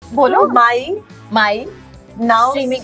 बोलो my now streaming.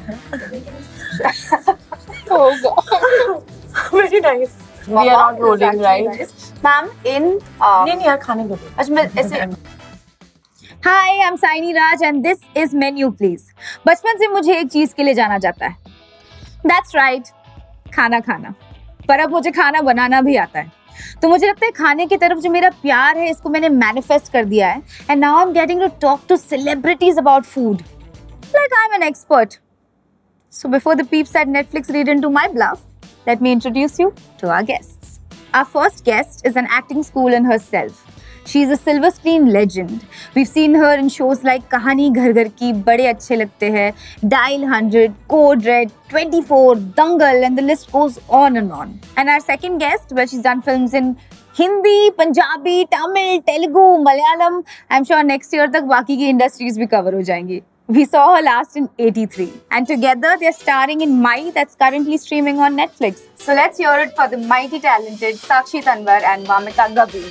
Oh God. Very nice. We are not rolling, right? Ma'am, in नहीं यार खाने दो. अच्छा मैं ऐसे Hi, I'm Saini Raj and this is Menu Please. बचपन से मुझे एक चीज के लिए जाना जाता है. That's right, खाना खाना. पर अब मुझे खाना बनाना भी आता है. तो मुझे लगता है खाने की तरफ जो मेरा प्यार है इसको मैंने मैनिफेस्ट कर दिया है. And now I'm getting to talk to celebrities about food. Like I'm an expert. So before the peeps at Netflix read into my bluff, let me introduce you to our guests. Our first guest is an acting school in herself. She's a silver screen legend. We've seen her in shows like कहानी घर घर की, बड़े अच्छे लगते हैं, Dial 100, Code Red, 24, Dangal, and the list goes on and on. And our second guest, well, she's done films in Hindi, Punjabi, Tamil, Telugu, Malayalam. I'm sure next year तक बाकी की industries भी cover हो जाएंगी. We saw her last in 83. And together they're starring in Mai that's currently streaming on Netflix. So let's hear it for the mighty talented Sakshi Tanwar and Vamita Gabbi.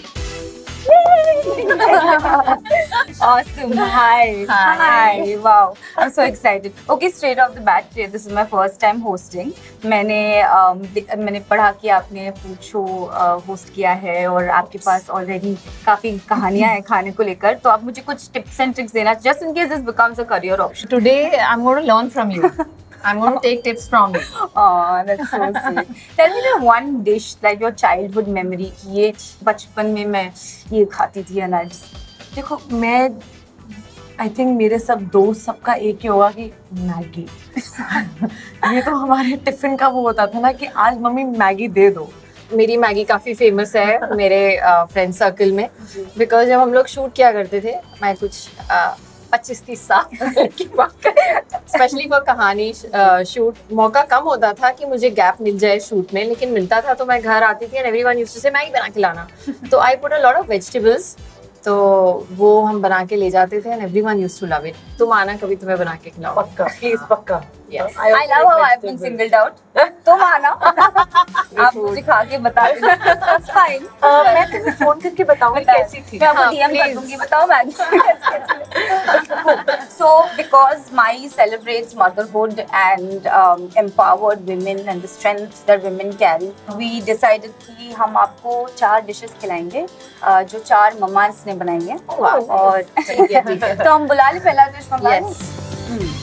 Awesome. Hi. Hi. Wow. I'm so excited. Okay, straight off the bat, this is my first time hosting. मैंने पढ़ा कि आपने food show host किया है और आपके पास already काफी कहानियां हैं खाने को लेकर. तो आप मुझे कुछ टिप्स एंड ट्रिक्स देना just in case this becomes a career option. Today I'm going to learn from you. I'm going to take tips from you. Oh, that's so sweet. Tell me the one dish like your childhood memory कि ये बचपन में मैं ये खाती थी and I just... देखो मैं आई थिंक मेरे सब दोस्त सबका एक ही होगा कि मैगी. ये तो हमारे टिफिन का वो होता था ना कि आज मम्मी मैगी दे दो. मेरी मैगी काफ़ी फेमस है मेरे फ्रेंड सर्कल में बिकॉज जब हम लोग शूट किया करते थे मैं कुछ 25-30 साल की बात करें स्पेशली फॉर कहानी शूट मौका कम होता था कि मुझे गैप मिल जाए शूट में लेकिन मिलता था तो मैं घर आती थी and everyone used to say Maggi बना के लाना तो I put a lot of vegetables तो वो हम बना के ले जाते थे and everyone used to love it. तुम आना कभी तुम्हें बना के खिलाओ. पक्का प्लीज पक्का. Yes. I love how I've been singled out. तुम आना. आप मुझे खा के बता देना. That's fine. मैं तुम्हें फोन करके बताऊंगी कैसी थी. मैं आपको DM कर दूंगी. बताओ Maggi. So because Mai celebrates motherhood and empowered women and the strength that women carry, we decided कि हम आपको 4 dishes खिलाएंगे जो 4 ममास ने बनाएंगे. और तो हम बुला ले पहला डिश मंगा लें.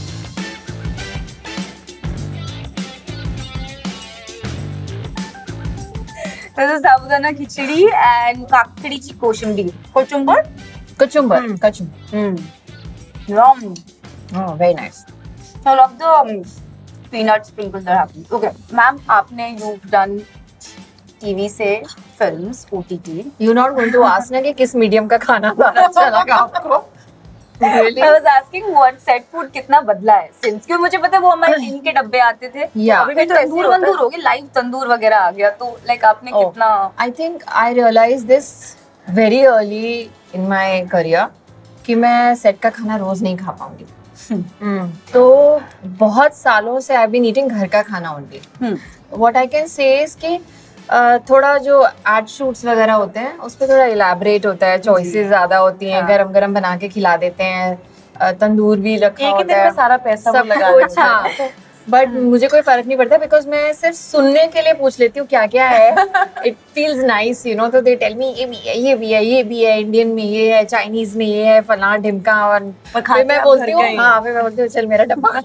This is sabudana khichdi and काकड़ीची koshimbir. कोचुम्बर? Cucumber. Cucumber. Yum. Oh, very nice. I love the peanut sprinkles that happen. Okay, ma'am, आपने you've done TV से films, OTT. You're not going to ask ना कि किस medium का खाना ज़्यादा अच्छा लगा आपको? Really? I was asking what set food कितना बदला है since क्योंकि मुझे पता है वो हमारे टीन के डब्बे आते थे. Yeah. अभी तो तंदूर हो गया, लाइव तंदूर वगैरह आ गया तो like आपने कितना? I think I realized this very early in my career कि मैं सेट का खाना रोज नहीं खा पाऊंगी. तो बहुत सालों से I've been eating घर का खाना only. What I can say is कि थोड़ा जो एड शूट्स वगैरह होते हैं उस पर थोड़ा इलेबरेट होता है, चॉइसेस ज्यादा होती हैं, गरम गरम बना के खिला देते हैं, तंदूर भी रखा होता है, सारा पैसा सब कुछ. बट मुझे कोई फर्क नहीं पड़ता बिकॉज मैं सिर्फ सुनने के लिए पूछ लेती हूँ क्या क्या है. It feels nice you know. तो दे टेल मी ये भी है ये भी है ये भी है, इंडियन में ये है, चाइनीज में ये है, फलाना ढिमका. और फिर मैं बोलती हूँ हाँ फिर मैं बोलती हूँ चल मेरा डब्बा.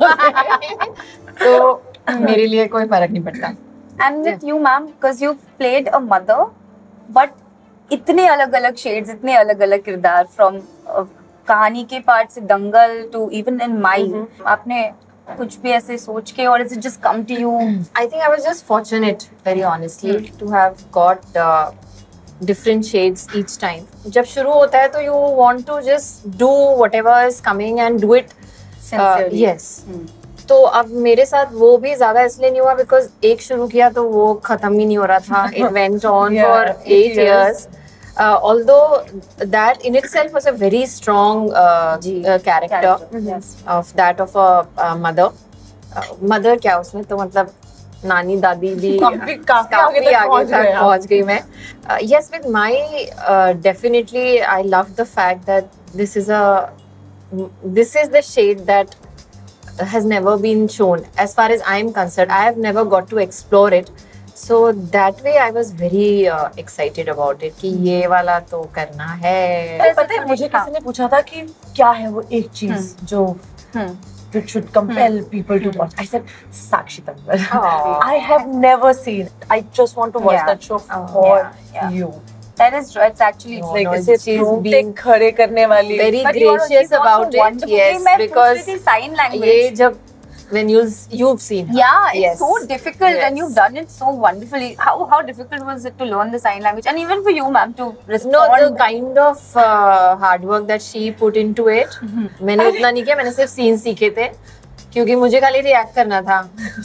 तो मेरे लिए कोई फर्क नहीं पड़ता. And with you, ma'am, because you've played a mother, but इतने अलग-अलग shades, इतने अलग-अलग किरदार from कहानी के part से दंगल to even in Mai, आपने कुछ भी ऐसे सोच के or is it just come to you? I think I was just fortunate, very honestly, to have got different shades each time. जब शुरू होता है तो you want to just do whatever is coming and do it sincerely. Yes. तो अब मेरे साथ वो भी ज्यादा इसलिए नहीं हुआ बिकॉज एक शुरू किया तो वो खत्म ही नहीं हो रहा था. It went on for 8 years. Although that in itself was a very strong character of that of a mother. Mother क्या उसमें तो मतलब नानी दादी भी काफी आगे तक पहुंच गई मैं. Yes, with Mai definitely I loved the fact that this is a this is the shade that has never been shown. As far as I am concerned, I have never got to explore it. So that way I was very excited about it कि ये वाला तो करना है. पता है मुझे किसी ने पूछा था कि क्या है वो एक चीज जो which should compel people to watch. I said Sakshi Tanwar. I have never seen it. I just want to watch that show for you. That is true. It's actually like she's being खड़े करने वाली. Very gracious about it. Yes, because sign language. ये जब when you've seen her. Yeah, it's so difficult and you've done it so wonderfully. How difficult was it to learn the sign language, and even for you, ma'am, to respond? No, the kind of hard work that she put into it. मैंने उतना नहीं किया, मैंने सिर्फ scene सीखे थे क्योंकि मुझे खाली रिएक्ट करना था.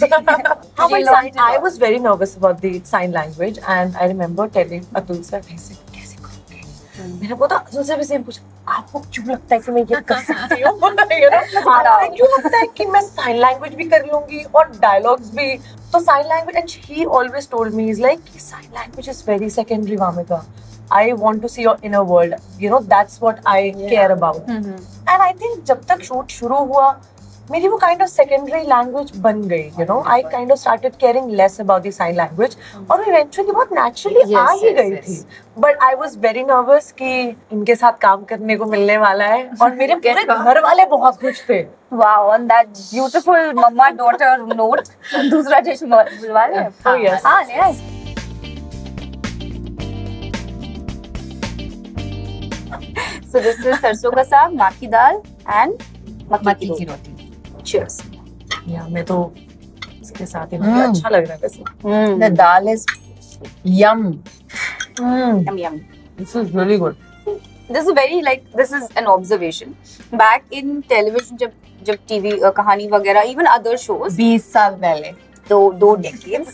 I was very nervous about the sign language, and I remember telling Atul sir, कैसे करोगे? मैंने बोला अतुल से भी सेम पूछा, आपको क्यों लगता है कि मैं ये कर सकती हूँ? आपको क्यों लगता है कि मैं साइन लैंग्वेज भी कर लूंगी और डायलॉग्स भी? तो sign language, and he always told me, is like sign language is very secondary, Vamika. I want to see your inner world. You know, that's what I care about. And I think जब तक shoot शुरू हुआ, मेरी वो kind of secondary language बन गई. You know, I kind of started caring less about the sign language. और eventually बहुत naturally आ ही गई थी. But I was very nervous कि इनके साथ काम करने को मिलने वाला है, और मेरे पूरे घर वाले बहुत खुश थे. Wow, on that beautiful mama daughter note, दूसरा डिश बुलवा रहे हैं. Oh yes. हाँ, yes. So this is सरसों का साग, माँ की दाल and मक्की की रोटी. Cheers. Yeah, मैं तो इसके साथ ही मुझे अच्छा लग रहा है वैसे. The dal is yum. Yum yum. This is really good. This is very like, this is an observation. Back in television, जब TV कहानी वगैरह, even other shows, 20 साल पहले, दो decades,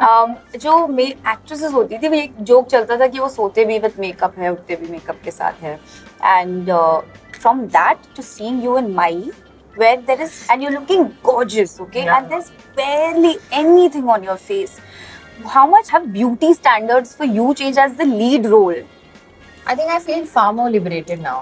जो एक्ट्रेसेस होती थी, वो एक जोक चलता था कि वो सोते भी विद मेकअप है, उठते भी मेकअप के साथ है. And from that to seeing you in Mai, where there is, and you're looking gorgeous, okay, and there's barely anything on your face. How much have beauty standards for you changed as the lead role? I think I feel far more liberated now.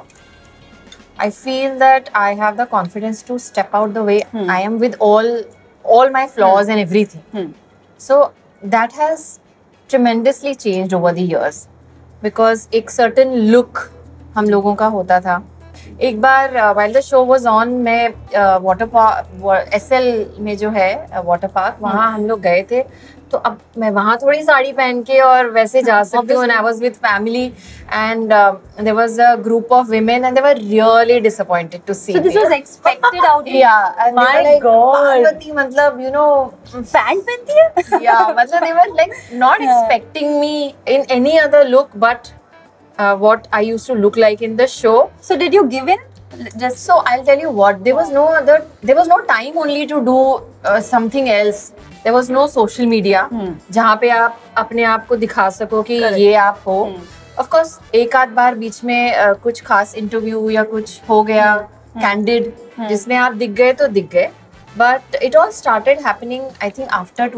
I feel that I have the confidence to step out the way I am with all my flaws and everything. So that has tremendously changed over the years, because एक certain look हम लोगों का होता था. एक बार while the show was on, मैं water park SL में जो है वाटर पार्क, वहाँ हम लोग गए थे. तो अब मैं वहाँ थोड़ी साड़ी पहन के और वैसे जा सकती हूँ. And I was with family, and there was a group of women, and they were really disappointed to see me. So this was expected out. Yeah, and my they were like, God, Parvati मतलब you know pant पहनती है. Yeah, मतलब they were like not expecting me in any other look but what I used to look like in the show. So did you give in? Just So I'll tell you what, there was no time only to do something else. There was no social media जहाँ पे आप अपने आप को दिखा सको कि ये आप हो. Of course एक आध बार बीच में कुछ खास इंटरव्यू या कुछ हो गया candid, जिसमें आप दिख गए तो दिख गए. But it all started happening I think after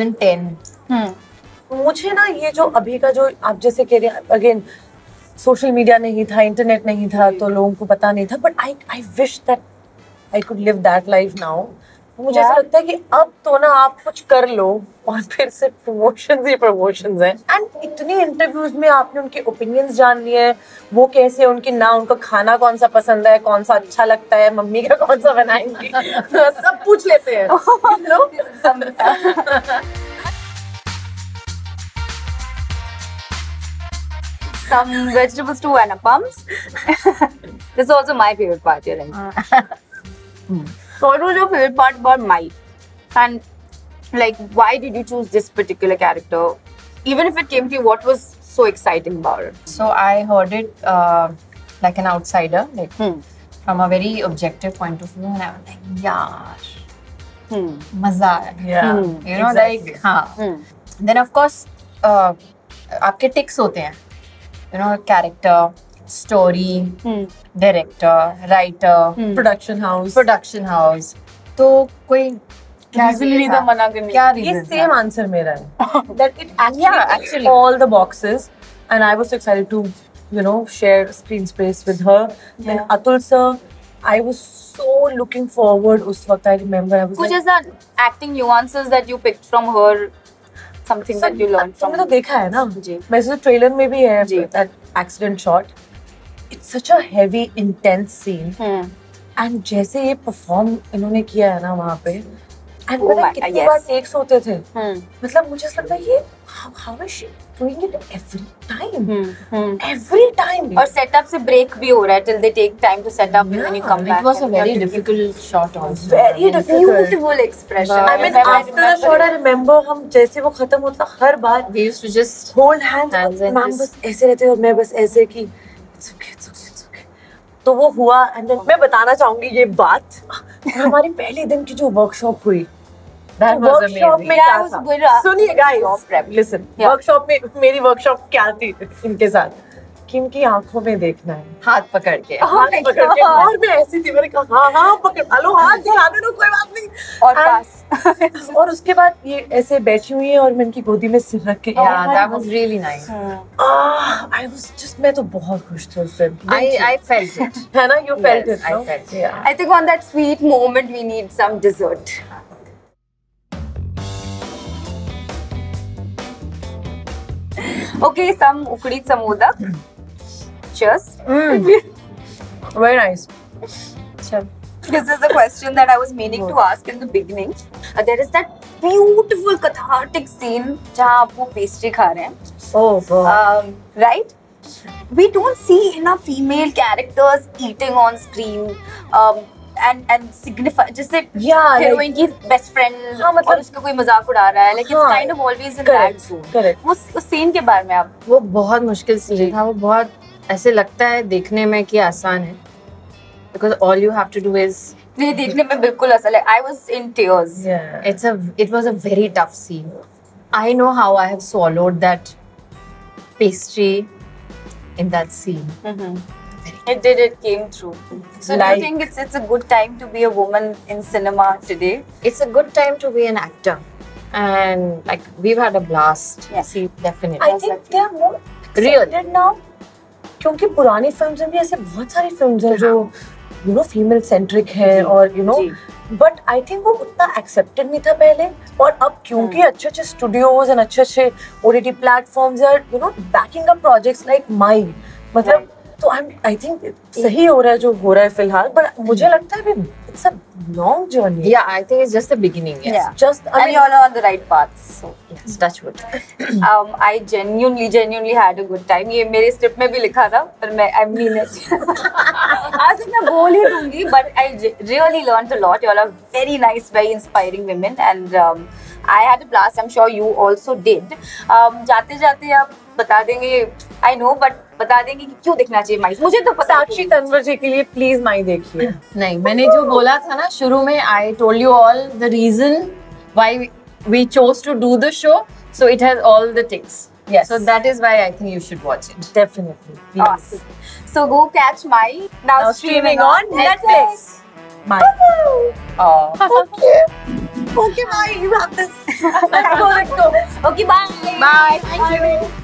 2010. मुझे ना ये जो अभी का जो आप जैसे कह रहे हैं, अगेन सोशल मीडिया नहीं था, इंटरनेट नहीं था, तो लोगों को पता नहीं था. But I wish that I could live that life now. मुझे ऐसा लगता है कि अब तो ना आप कुछ कर लो और फिर से प्रमोशंस ही प्रमोशंस हैं. एंड इतनी इंटरव्यूज में आपने उनके ओपिनियंस जान लिए, वो कैसे, उनकी ना उनको खाना कौन सा पसंद है, कौन सा अच्छा लगता है, मम्मी का कौन सा बनाएंगी, सब पूछ लेते हैं. some vegetables too and appams. This is also my favorite part. You're right. So what was your favorite part about Mai? And like, why did you choose this particular character? Even if it came to you, what was so exciting about it? So I heard it like an outsider, like from a very objective point of view, and I was like, yaar, maza aaya. Yeah, you know, exactly. like, हाँ. Then of course, आपके ticks होते हैं. You know, character, story, director, writer, production house. तो कोई क्या Reason था मना करने? क्या ये reason सेम था? आंसर मेरा है. That it Yeah, actually actually. all the boxes, and I was so excited to, you know, share screen space with her. Then Atul sir, I was so looking forward. उस वक्त I remember I was कुछ like, ऐसा acting nuances that you picked from her, something that you learned from. तुमने तो देखा है ना? जी. वैसे तो ट्रेलर में भी है जी. that accident shot. It's such a heavy, intense scene. And जैसे ये perform इन्होंने किया है ना वहाँ पे, and Oh पता my है कितनी yes. बार takes होते थे. मतलब मुझे ऐसा लगता है ये how is she doing it every time? Every time. और setup से break भी हो रहा है till they take time to set up and then you come back. It was a and very you have to- difficult shot also. Very difficult. Beautiful expression. But- I mean, after the shot, I remember हम जैसे वो खत्म होता हर बार We used to just hold hands Hands and ma'am just- बस ऐसे रहते और मैं बस ऐसे कि it's okay, it's okay, it's okay. तो वो हुआ and then मैं बताना चाहूंगी ये बात हमारी पहले दिन की जो वर्कशॉप हुई that was वर्कशॉप amazing. में Yeah, क्या it was था good. सुनिए गाइस लिसन Yeah. वर्कशॉप में मेरी वर्कशॉप क्या थी इनके साथ कि इनकी आंखों में देखना है हाथ पकड़ के. हाथ my पकड़ के God. और मैं ऐसी थी मैंने कहा हाँ पकड़ हेलो हाथ दिखाने दो कोई बात नहीं और And- pass. और उसके बाद ये ऐसे बैठी हुई है और मैं इनकी गोदी में सिर रख के Yeah, that was really nice. I was just मैं तो बहुत खुश थी उस दिन I felt it. है ना you felt Yes, it I no? felt it. Yeah. I think on that sweet moment we need some dessert. Okay, some ukdi samodak. Cheers. Very nice. This is a question that I was meaning to ask in the beginning. There is that beautiful cathartic scene जहाँ आप वो pastry खा रहे हैं. Oh God. Right? We don't see enough female characters eating on screen. And signify जैसे Yeah, heroine की best friend हाँ, मतलब- और उसका कोई मजाक उड़ा रहा है, like it's हाँ, kind of always in that correct, zone. correct. उस scene के बारे में आप वो बहुत मुश्किल सीन था. वो बहुत ऐसे लगता है देखने में कि आसान है. Because all you have to do is ये देखने में बिल्कुल ऐसा like I was in tears. Yeah. it was a very tough scene. I know how I have swallowed that pastry in that scene. It came through. So do Like- you think it's a good time to be a woman in cinema today? It's a good time to be an actor, and like we've had a blast. Yeah. See, definitely. I think they are more Real. accepted now. क्योंकि पुरानी films में भी ऐसे बहुत सारी films हैं जो you know female centric है और you know ji. but I think वो उतना accepted नहीं था पहले और अब क्योंकि अच्छे studios and अच्छे OTT platforms are you know backing up projects like mine मतलब तो I think सही हो रहा है जो हो रहा है फिलहाल but मुझे लगता है भी it's a long journey. Yeah, I think it's just the beginning. Yes. Yeah. Just I And mean, you all are on the right path. So Yes, touch wood. I genuinely had a good time. ये मेरे script में भी लिखा था पर मैं I mean it. आज तक मैं बोल ही दूंगी but I really learned a lot. You all are very nice, very inspiring women and I had a blast. I'm sure you also did. जाते जाते आप बता देंगे I know but बता देंगे कि क्यों देखना चाहिए माइस. मुझे तो पता साक्षी तन्वर जी के लिए प्लीज माई देखिए. नहीं, मैंने जो बोला था ना शुरू में, I told you all the reason why we chose to do the show. So it has all the ticks. Yes. So that is why I think you should watch it. Definitely. Please. Awesome. So go catch my now Streaming on Netflix. My. Okay. Okay, bye. You have this. Let's go. Okay, bye. Bye. Thank you.